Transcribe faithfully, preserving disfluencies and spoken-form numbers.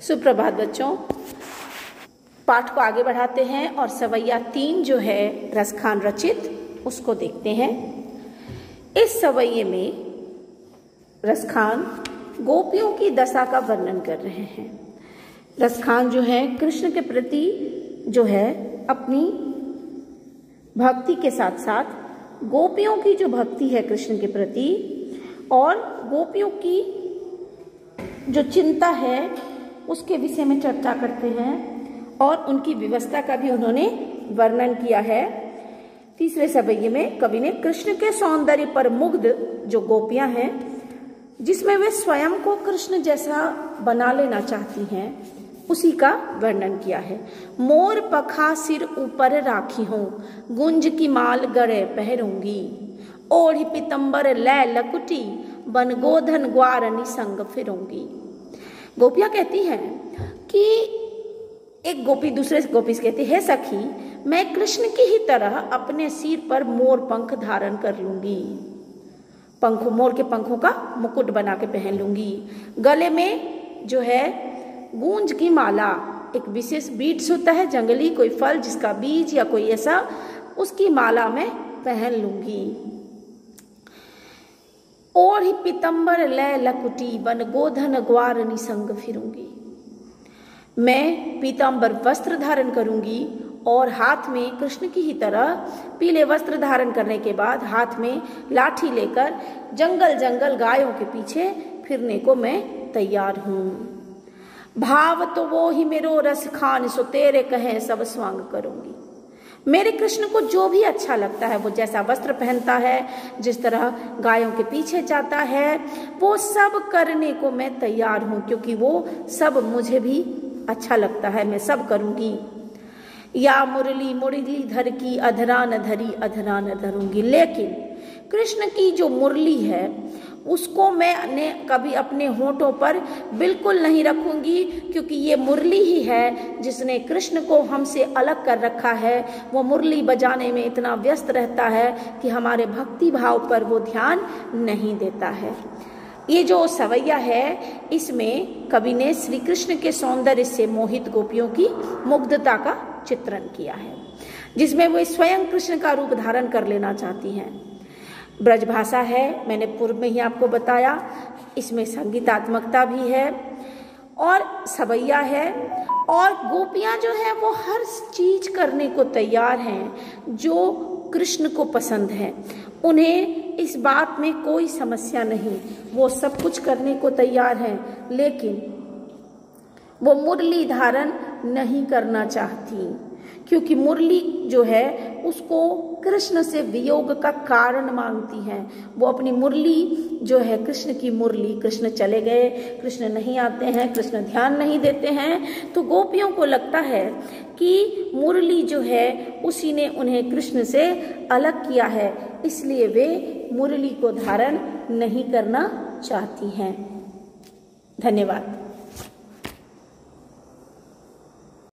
सुप्रभात बच्चों, पाठ को आगे बढ़ाते हैं और सवैया तीन जो है रसखान रचित उसको देखते हैं। इस सवैये में रसखान गोपियों की दशा का वर्णन कर रहे हैं। रसखान जो है कृष्ण के प्रति जो है अपनी भक्ति के साथ साथ गोपियों की जो भक्ति है कृष्ण के प्रति और गोपियों की जो चिंता है उसके विषय में चर्चा करते हैं और उनकी व्यवस्था का भी उन्होंने वर्णन किया है। तीसरे सवैये में कवि ने कृष्ण के सौंदर्य पर मुग्ध जो गोपियां हैं, जिसमें वे स्वयं को कृष्ण जैसा बना लेना चाहती हैं, उसी का वर्णन किया है। मोर पखा सिर ऊपर राखी हूं, गुंज की माल गले पहरूंगी, ओढ़ी पितंबर लै लकुटी, बन गोधन ग्वार निसंग फिरूंगी। गोपियां कहती हैं कि एक गोपी दूसरे गोपी से कहती है, सखी मैं कृष्ण की ही तरह अपने सिर पर मोर पंख धारण कर लूंगी, पंखों मोर के पंखों का मुकुट बना के पहन लूंगी, गले में जो है गूंज की माला, एक विशेष बीट्स होता है जंगली कोई फल जिसका बीज या कोई ऐसा, उसकी माला में पहन लूंगी। और ही पितंबर लय लकुटी, बन गोधन ग्वार निसंग फिरूंगी। मैं पीतांबर वस्त्र धारण करूंगी और हाथ में कृष्ण की ही तरह पीले वस्त्र धारण करने के बाद हाथ में लाठी लेकर जंगल जंगल गायों के पीछे फिरने को मैं तैयार हूं। भाव तो वो ही मेरो रस खान, सो तेरे कहे सब स्वांग करूंगी। मेरे कृष्ण को जो भी अच्छा लगता है, वो जैसा वस्त्र पहनता है, जिस तरह गायों के पीछे जाता है, वो सब करने को मैं तैयार हूं, क्योंकि वो सब मुझे भी अच्छा लगता है, मैं सब करूंगी। या मुरली मुरली धर की, अधरा न धरी अधरा न धरूंगी। लेकिन कृष्ण की जो मुरली है उसको मैंने कभी अपने होठों पर बिल्कुल नहीं रखूंगी, क्योंकि ये मुरली ही है जिसने कृष्ण को हमसे अलग कर रखा है। वो मुरली बजाने में इतना व्यस्त रहता है कि हमारे भक्ति भाव पर वो ध्यान नहीं देता है। ये जो सवैया है इसमें कवि ने श्री कृष्ण के सौंदर्य से मोहित गोपियों की मुग्धता का चित्रण किया है, जिसमें वे स्वयं कृष्ण का रूप धारण कर लेना चाहती हैं। ब्रजभाषा है, मैंने पूर्व में ही आपको बताया, इसमें संगीतात्मकता भी है और सवैया है, और गोपियां जो है वो हर चीज करने को तैयार हैं जो कृष्ण को पसंद है। उन्हें इस बात में कोई समस्या नहीं, वो सब कुछ करने को तैयार हैं, लेकिन वो मुरली धारण नहीं करना चाहती, क्योंकि मुरली जो है उसको कृष्ण से वियोग का कारण मांगती हैं। वो अपनी मुरली जो है कृष्ण की मुरली, कृष्ण चले गए, कृष्ण नहीं आते हैं, कृष्ण ध्यान नहीं देते हैं, तो गोपियों को लगता है कि मुरली जो है उसी ने उन्हें कृष्ण से अलग किया है, इसलिए वे मुरली को धारण नहीं करना चाहती हैं। धन्यवाद।